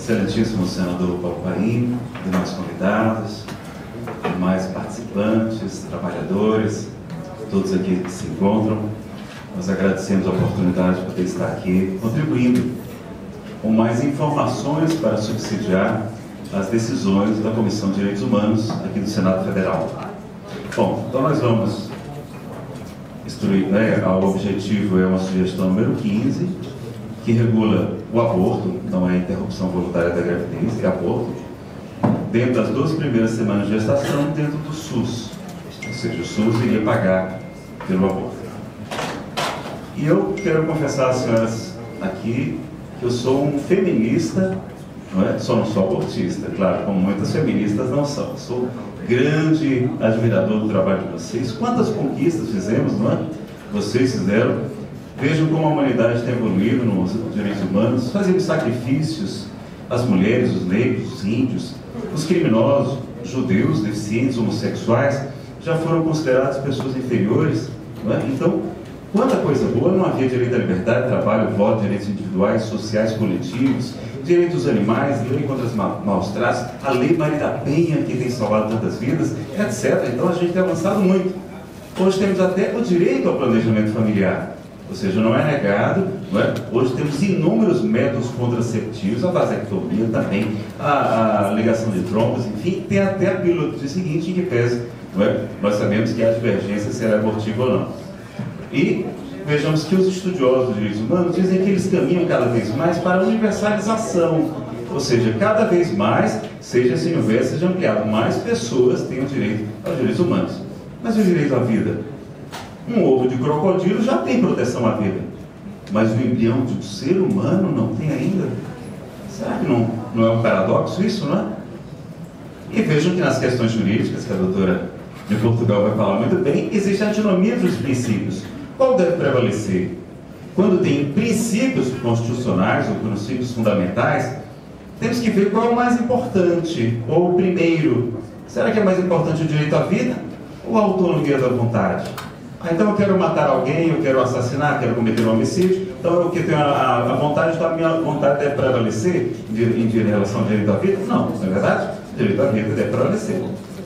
excelentíssimo senador Paulo Paim, demais convidados, demais participantes, trabalhadores, todos aqui que se encontram. Nós agradecemos a oportunidade de poder estar aqui contribuindo com mais informações para subsidiar as decisões da Comissão de Direitos Humanos aqui do Senado Federal. Bom, então nós vamos instruir, né, o objetivo é uma sugestão número 15, que regula o aborto, então é a interrupção voluntária da gravidez e aborto, dentro das 12 primeiras semanas de gestação, dentro do SUS. Ou seja, o SUS iria pagar pelo aborto. E eu quero confessar às senhoras aqui que eu sou um feminista, só não sou abortista, claro, como muitas feministas não são. Eu sou grande admirador do trabalho de vocês. Quantas conquistas fizemos, não é? Vocês fizeram. Vejam como a humanidade tem evoluído nos direitos humanos, fazendo sacrifícios às mulheres, os negros, os índios, os criminosos, judeus, deficientes, homossexuais, já foram considerados pessoas inferiores, não é? Então, quanta coisa boa, não havia direito à liberdade, trabalho, voto, direitos individuais, sociais, coletivos, direitos dos animais, lei contra os maus tratos, a lei Maria da Penha, que tem salvado tantas vidas, etc. Então a gente tem avançado muito. Hoje temos até o direito ao planejamento familiar, ou seja, não é negado, não é? Hoje temos inúmeros métodos contraceptivos, a vasectomia também, a ligação de trombos, enfim, tem até a pílula do dia seguinte em que pesa, não é? Nós sabemos que há divergência se ela é abortiva ou não. E vejamos que os estudiosos dos direitos humanos dizem que eles caminham cada vez mais para a universalização, ou seja, cada vez mais, seja se universo, seja ampliado, mais pessoas têm o direito aos direitos humanos. Mas o direito à vida? Um ovo de crocodilo já tem proteção à vida, mas o embrião de um ser humano não tem ainda? Será que não é um paradoxo isso, não é? E vejam que nas questões jurídicas, que a doutora de Portugal vai falar muito bem, existe a antinomia dos princípios. Qual deve prevalecer? Quando tem princípios constitucionais ou princípios fundamentais, temos que ver qual é o mais importante, ou o primeiro. Será que é mais importante o direito à vida ou a autonomia da vontade? Então eu quero matar alguém, eu quero assassinar, quero cometer um homicídio, então eu que tenho a vontade, então a minha vontade deve prevalecer em relação ao direito à vida? Não é verdade? O direito à vida deve prevalecer.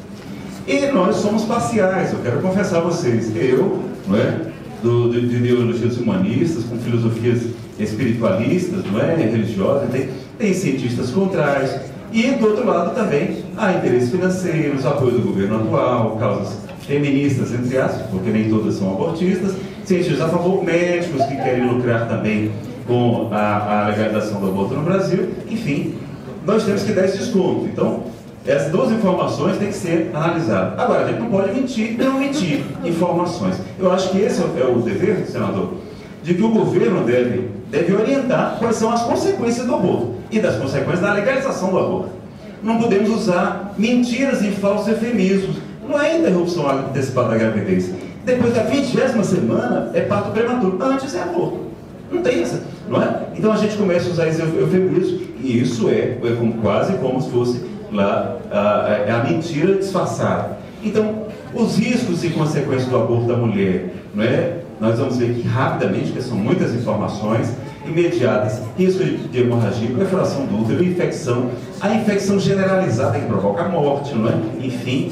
E nós somos parciais, eu quero confessar a vocês, eu, não é, de ideologias humanistas, com filosofias espiritualistas, não é, religiosas, tem cientistas contrários, e do outro lado também há interesses financeiros, apoio do governo atual, causas feministas, entre aspas, porque nem todas são abortistas, cientistas a favor, médicos que querem lucrar também com a legalização do aborto no Brasil, enfim, nós temos que dar esse desconto. Então, essas duas informações têm que ser analisadas. Agora, a gente não pode mentir nem omitir informações. Eu acho que esse é o dever, senador, de que o governo deve orientar quais são as consequências do aborto e das consequências da legalização do aborto. Não podemos usar mentiras e falsos eufemismos. Não é interrupção antecipada da gravidez. Depois da 20ª semana é parto prematuro. Antes é aborto. Não tem essa, não é? Então a gente começa a usar esse eufemismo e isso quase como se fosse lá a mentira disfarçada. Então, os riscos e consequências do aborto da mulher, não é? Nós vamos ver aqui rapidamente, que são muitas informações imediatas: risco de hemorragia, perfuração do útero, infecção, a infecção generalizada que provoca a morte, não é? Enfim,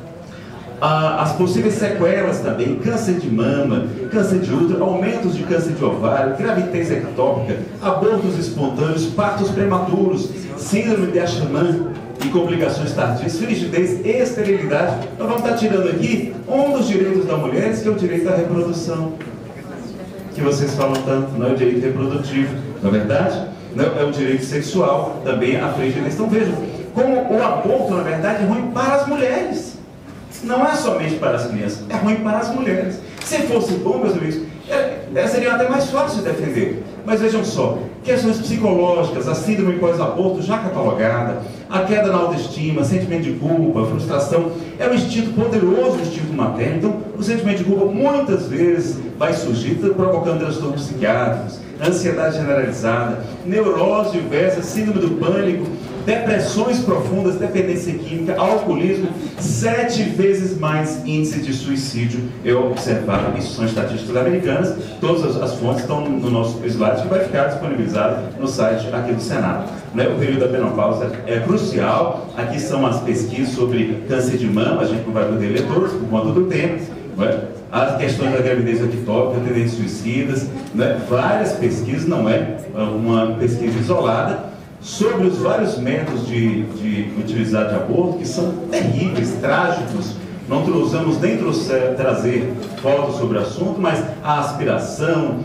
as possíveis sequelas também, câncer de mama, câncer de útero, aumentos de câncer de ovário, gravidez ectópica, abortos espontâneos, partos prematuros, síndrome de Asherman e complicações tardias, frigidez e esterilidade. Nós vamos estar tirando aqui um dos direitos da mulher, que é o direito à reprodução, que vocês falam tanto, não é o direito reprodutivo, não é verdade? Não é o direito sexual, também a frigidez. Então vejam como o aborto, na verdade, é ruim para as mulheres. Não é somente para as crianças, é ruim para as mulheres. Se fosse bom, meus amigos, seria até mais fácil de defender. Mas vejam só, questões psicológicas, a síndrome pós-aborto já catalogada, a queda na autoestima, sentimento de culpa, frustração, é um instinto poderoso, o instinto materno. Então, o sentimento de culpa muitas vezes vai surgir, provocando transtornos psiquiátricos, ansiedade generalizada, neurose diversa, síndrome do pânico, depressões profundas, dependência química, alcoolismo, 7 vezes mais índice de suicídio é observado. Isso são estatísticas americanas, todas as fontes estão no nosso slide, que vai ficar disponibilizado no site aqui do Senado. O período da menopausa é crucial. Aqui são as pesquisas sobre câncer de mama, a gente não vai poder ler todas por conta do tempo. As questões da gravidez ectópica, tendências suicidas, várias pesquisas, não é uma pesquisa isolada, sobre os vários métodos de utilizar de aborto, que são terríveis, trágicos. Não usamos nem trazer fotos sobre o assunto, mas a aspiração,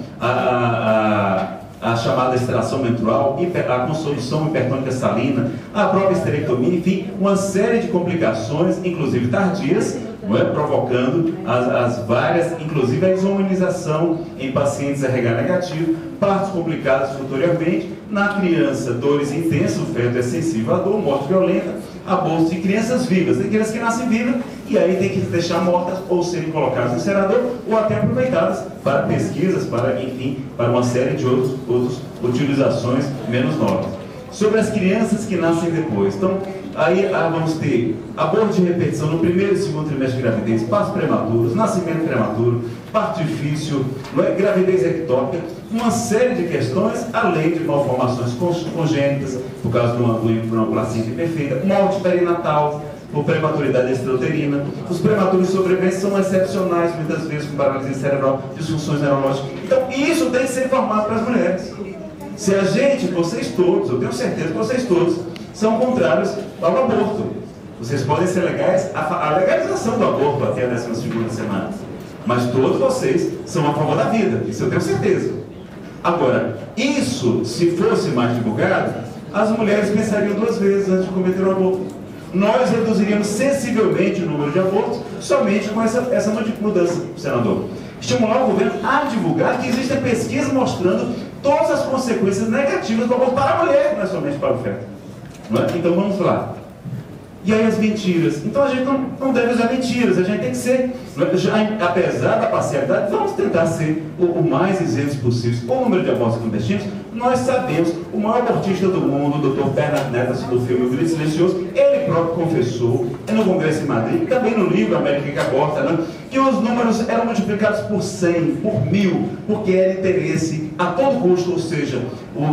a chamada extração menstrual, a consolução hipertônica salina, a própria esterectomia, enfim, uma série de complicações, inclusive tardias, provocando as várias, inclusive a desumanização em pacientes RH negativo, partos complicados futuramente, na criança, dores intensas, o feto é sensível à dor, morte violenta, abortos de crianças vivas. Tem crianças que nascem vivas e aí tem que deixar mortas ou serem colocadas no incinerador ou até aproveitadas para pesquisas, para, enfim, para uma série de outras utilizações menos nobres. Sobre as crianças que nascem depois. Então, aí vamos ter aborto de repetição no primeiro e segundo trimestre de gravidez, partos prematuros, nascimento prematuro, parto difícil, gravidez ectópica, uma série de questões, além de malformações congênitas, por causa de uma placenta imperfeita, morte perinatal, por prematuridade extrauterina. Os prematuros sobreviventes são excepcionais, muitas vezes com paralisia cerebral, disfunções neurológicas. Então, isso tem que ser informado para as mulheres. Se a gente, vocês todos, eu tenho certeza que vocês todos, são contrários ao aborto. Vocês podem ser legais à legalização do aborto até a 12ª semana. Mas todos vocês são a favor da vida, isso eu tenho certeza. Agora, isso, se fosse mais divulgado, as mulheres pensariam 2 vezes antes de cometer o aborto. Nós reduziríamos sensivelmente o número de abortos somente com essa mudança, senador. Estimular o governo a divulgar que existem pesquisas mostrando todas as consequências negativas do aborto para a mulher, não é somente para o feto. Então vamos lá. E aí as mentiras. Então a gente não deve usar mentiras, a gente tem que ser, apesar da parcialidade, vamos tentar ser o mais isentos possível. O número de abortos clandestinos, nós sabemos, o maior abortista do mundo, o Dr. Bernard Netas, do filme O Grito Silencioso, ele próprio confessou, no Congresso em Madrid, também no livro América que Aborta, que os números eram multiplicados por 100, por 1000, porque era interesse a todo custo, ou seja,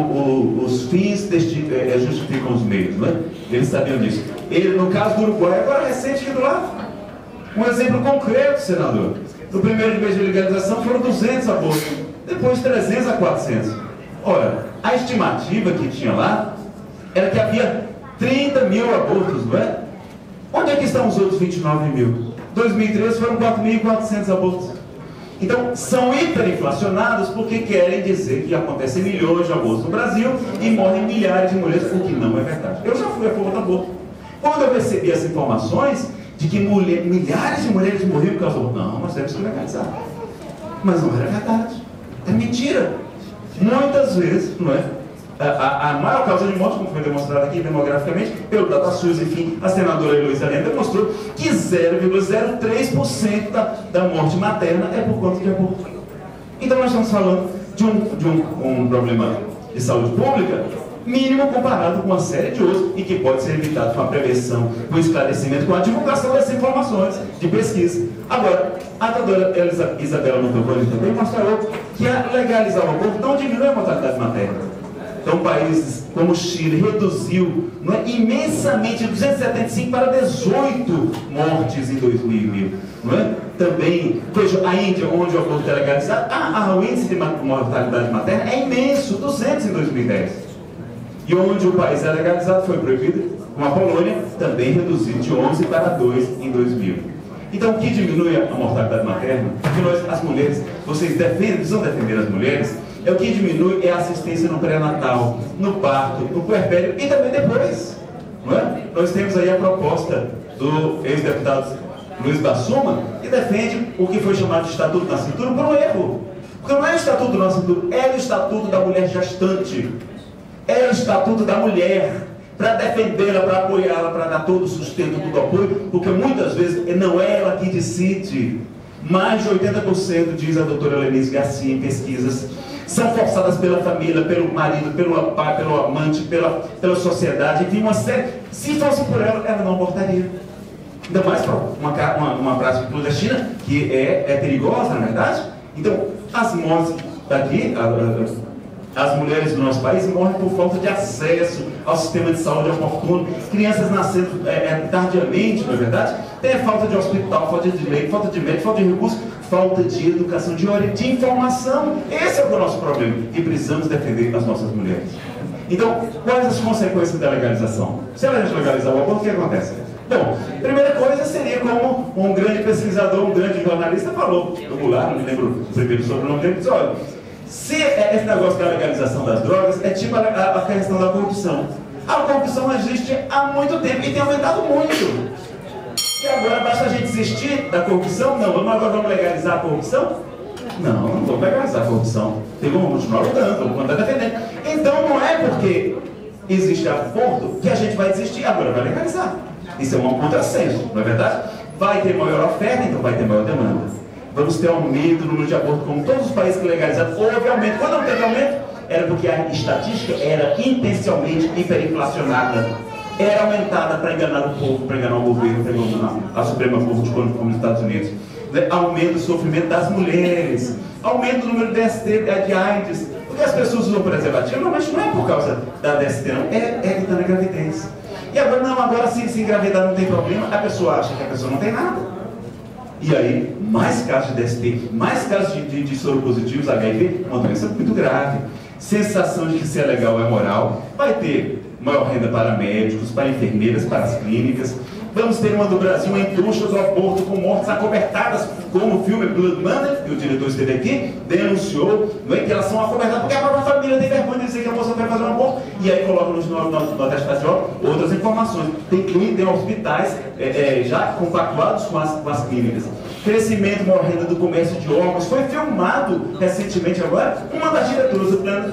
os fins justificam os meios, Eles sabiam disso. Ele, no caso do Uruguai, agora recente aqui do lado, um exemplo concreto, senador. No primeiro mês de legalização foram 200 abortos, depois 300 a 400. Ora, a estimativa que tinha lá era que havia 30 mil abortos, não é? Onde é que estão os outros 29 mil? 2013 foram 4.400 abortos. Então, são hiperinflacionados porque querem dizer que acontecem milhões de abortos no Brasil e morrem milhares de mulheres, o que não é verdade. Eu já fui a favor do aborto. Quando eu recebi as informações de que milhares de mulheres morriam por causa do aborto, não, nós temos que legalizar. Mas não era verdade. É mentira. Muitas vezes, não é? A maior causa de morte, como foi demonstrado aqui demograficamente, pelo DataSUS, enfim, a senadora Heloísa Helena demonstrou que 0,03% da morte materna é por conta de aborto. Então nós estamos falando de um problema de saúde pública mínimo comparado com uma série de outros e que pode ser evitado com a prevenção, com o esclarecimento, com a divulgação dessas informações de pesquisa. Agora, a doutora Isabela Montevani também mostrou que a legalizar o aborto não diminui a mortalidade materna. Então, países como o Chile reduziu imensamente, de 275 para 18 mortes em 2000. Também, veja, a Índia, onde o aborto é legalizado, o índice de mortalidade materna é imenso, 200 em 2010. E onde o país é legalizado, foi proibido, como a Polônia, também reduzido de 11 para 2 em 2000. Então, o que diminui a mortalidade materna, que nós, as mulheres, vocês precisam defender as mulheres, o que diminui é a assistência no pré-natal, no parto, no puerpério e também depois. Nós temos aí a proposta do ex-deputado Luiz Bassuma, que defende o que foi chamado de Estatuto do Nascituro por um erro. Porque não é o Estatuto do Nascituro, é o Estatuto da Mulher Gestante. É o Estatuto da Mulher, para defendê-la, para apoiá-la, para dar todo o sustento, todo o apoio, porque muitas vezes não é ela que decide. Mais de 80%, diz a doutora Lenise Garcia em pesquisas, são forçadas pela família, pelo marido, pelo pai, pelo amante, pela sociedade, enfim, uma série. Se fosse por ela não abortaria. Ainda mais para uma prática clandestina, que é perigosa, na verdade. Então, as mortes daqui, as mulheres do nosso país morrem por falta de acesso ao sistema de saúde oportuno, crianças nascendo tardiamente, não é verdade? Tem falta de hospital, falta de leite, falta de médico, falta de recursos, falta de educação, de informação. Esse é o nosso problema, e precisamos defender as nossas mulheres. Então, quais as consequências da legalização? Se a gente legalizar o aborto, o que acontece? Bom, primeira coisa seria como um grande pesquisador, um grande jornalista falou, o Goulart, não me lembro o primeiro sobrenome dele, disse, olha, se esse negócio da legalização das drogas é tipo a questão da corrupção. A corrupção existe há muito tempo e tem aumentado muito. E agora basta a gente desistir da corrupção? Não, agora vamos legalizar a corrupção? Não vamos legalizar a corrupção. Vamos continuar lutando, vamos continuar defendendo. Então não é porque existe acordo que a gente vai desistir, agora vai legalizar. Isso é um contrassenso, não é verdade? Vai ter maior oferta, então vai ter maior demanda. Vamos ter aumento no número de abortos, como todos os países que legalizaram. Houve aumento. Quando não teve aumento, era porque a estatística era intencionalmente hiperinflacionada. Era aumentada para enganar o povo, para enganar o governo, para enganar a Suprema Corte como nos Estados Unidos. Aumento do sofrimento das mulheres, aumento do número de DST, de AIDS. Porque as pessoas usam preservativo, normalmente não é por causa da DST, não, é evitando a gravidez. E agora, não, agora se engravidar não tem problema, a pessoa acha que a pessoa não tem nada. E aí, mais casos de DST, mais casos de soropositivos, HIV, uma doença muito grave. Sensação de que ser legal é moral. Vai ter maior renda para médicos, para enfermeiras, para as clínicas. Vamos ter uma do Brasil, uma indústria do aborto com mortes acobertadas, como o filme Blood Money, que o diretor esteve aqui, denunciou, não é, que elas são acobertadas, porque a própria família tem vergonha de dizer que a moça vai fazer um aborto, e aí coloca no teste facial outras informações. Tem hospitais já compactuados com as clínicas. Crescimento, maior renda do comércio de órgãos. Foi filmado recentemente agora uma das diretoras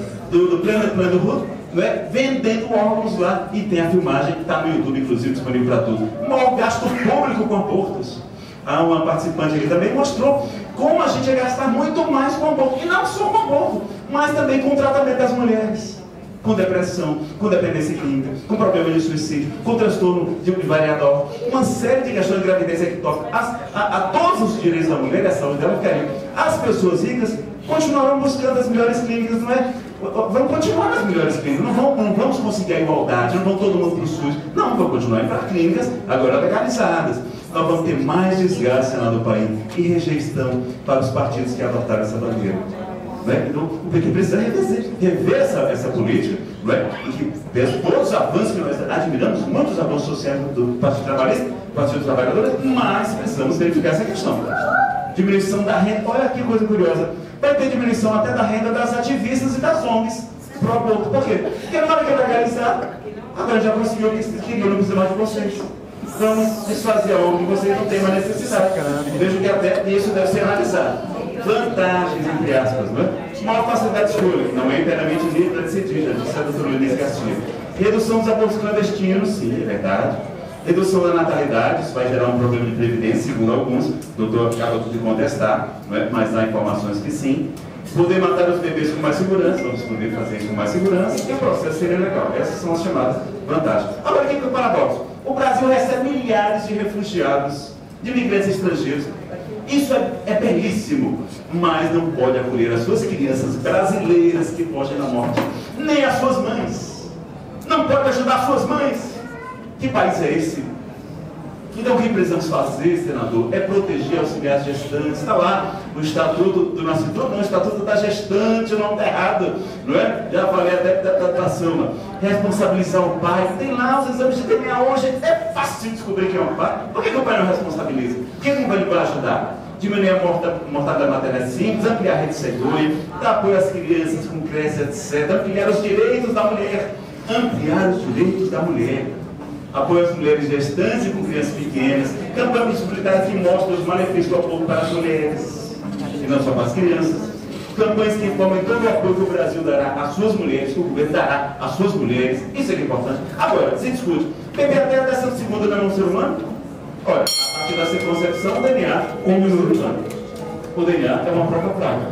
do Plano Hood, vendendo órgãos lá, e tem a filmagem que está no YouTube, inclusive, disponível para todos. O maior gasto público com abortos. Uma participante aqui também mostrou como a gente ia gastar muito mais com aborto, e não só com aborto, mas também com o tratamento das mulheres, com depressão, com dependência química, com problema de suicídio, com transtorno de variador, uma série de questões de gravidez que toca a todos os direitos da mulher e a saúde dela, querem. As pessoas ricas continuarão buscando as melhores clínicas, não é? Vamos continuar nas melhores clínicas, não vamos conseguir a igualdade, não vamos todo mundo para o SUS, não, vamos continuar indo para clínicas agora legalizadas. Nós vamos ter mais desgaste no Senado do país e rejeição para os partidos que adotaram essa bandeira. Então, o PT precisa rever essa política, e que todos os avanços que nós admiramos, muitos avanços sociais do Partido Trabalhista, do Partido dos Trabalhadores, mas precisamos verificar essa questão. Diminuição da renda, olha que coisa curiosa, vai ter diminuição até da renda das ativistas e das ONGs pro aborto. Por quê? Porque na hora que legalizar, agora já conseguiu o que eu não preciso mais de vocês. Vamos desfazer a ONG, vocês não têm mais necessidade. Vejo que até isso deve ser analisado. Vantagens, entre aspas, maior facilidade de escolha, não é inteiramente livre para decidir, já disse a doutora Luiz Castilho. Redução dos abortos clandestinos, sim, é verdade. Redução da natalidade, isso vai gerar um problema de previdência, segundo alguns, o doutor acabou de contestar, mas há informações que sim. Poder matar os bebês com mais segurança, vamos poder fazer isso com mais segurança, e o processo seria legal. Essas são as chamadas vantagens. Agora, o que é o paradoxo? O Brasil recebe milhares de refugiados, de imigrantes estrangeiros. Isso é belíssimo, mas não pode acolher as suas crianças brasileiras que fogem da morte, nem as suas mães. Não pode ajudar as suas mães. Que país é esse? Então o que precisamos fazer, senador, é proteger auxiliares gestantes. Está lá no Estatuto do Nascimento, não, o Estatuto da Gestante, não está errado, não é? Já falei até da Sama. Responsabilizar o pai. Tem lá os exames de DNA hoje, é fácil descobrir quem é o pai. Por que o pai não responsabiliza? Quem não vai ajudar? Diminuir a mortalidade materna simples, ampliar a rede cegonha, dar apoio às crianças com creche, etc. Ampliar os direitos da mulher. Ampliar os direitos da mulher. Apoio às mulheres gestantes e com crianças pequenas, campanhas publicitárias que mostram os malefícios do apoio para as mulheres, e não só para as crianças, campanhas que informam todo o apoio que o Brasil dará às suas mulheres, que o governo dará às suas mulheres, isso é que é importante. Agora, se discute, bebê até a 12ª não é um ser humano? Olha, a partir da concepção, o DNA é um ser humano. O DNA é uma própria praga.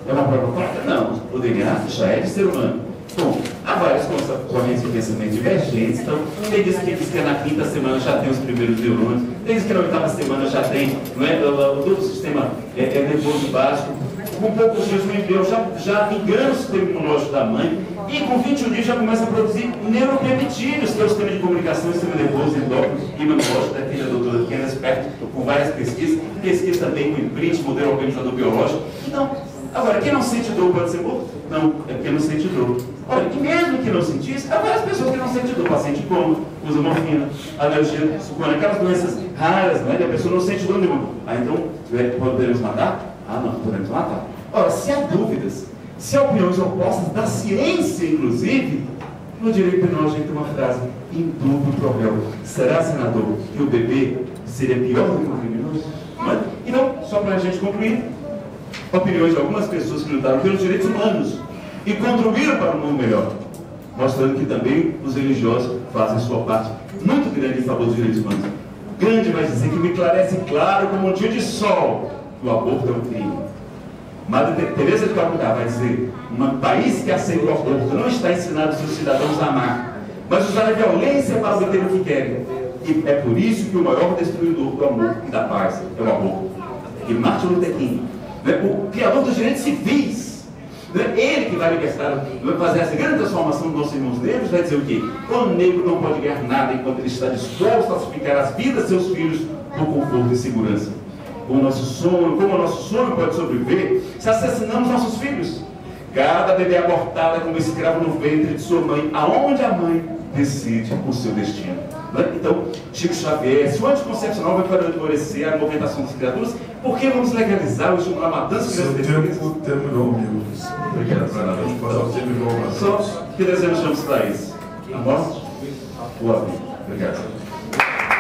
É uma prova prática? Não, o DNA já é de ser humano. Bom, há várias correntes de pensamento divergentes, então tem diz que na quinta semana já tem os primeiros neurônios, tem diz que na oitava semana já tem, não é, todo o sistema nervoso básico. Com poucos dias o embrião já engana o sistema imunológico da mãe, e com 21 dias já começa a produzir neuropeptídeos, que é o sistema de comunicação, o sistema nervoso, endócrino, imunológico, da filha da doutora Kena Spector, com várias pesquisas também com imprint, modelo organizador biológico. Então, agora, quem não sente dor pode ser morto? Não, é porque não sente dor. Olha, e mesmo que não sentisse, há várias pessoas que não sentem dor. Paciente coma, usa morfina, alergia, sucona, aquelas doenças raras, né? E a pessoa não sente dor nenhuma. Então, podemos matar? Ah, não, podemos matar. Ora, se há dúvidas, se há opiniões opostas da ciência, inclusive, no direito penal a gente tem uma frase, indúbio pro réu. Será, senador, que o bebê seria pior do que o criminoso? Mas, então, só para a gente concluir, opiniões de algumas pessoas que lutaram pelos direitos humanos e contribuíram para um mundo melhor, mostrando que também os religiosos fazem sua parte muito grande em favor dos direitos humanos. Grande vai dizer que me esclarece claro como um dia de sol que o aborto é um crime. Madre Teresa de Calcutá vai dizer: um país que aceita o aborto não está ensinando seus cidadãos a amar, mas usar a violência para obter o que querem. E é por isso que o maior destruidor do amor e da paz é o aborto. E Martin Luther King, o criador dos direitos civis, ele que vai libertar, vai fazer essa grande transformação dos nossos irmãos negros, vai dizer o quê? O negro não pode ganhar nada enquanto ele está disposto a sacrificar as vidas de seus filhos por conforto e segurança. Como o nosso sonho pode sobreviver se assassinamos nossos filhos? Cada bebê abortado é como escravo no ventre de sua mãe, aonde a mãe decide o seu destino. Então, Chico Xavier, se o anticoncepcional vai favorecer a movimentação das criaturas, por que vamos legalizar ou estimular a matança de crianças? Seu tempo terminou, amigos. Obrigado, senador. Só que desejamos para isso: a morte ou a vida. Obrigado.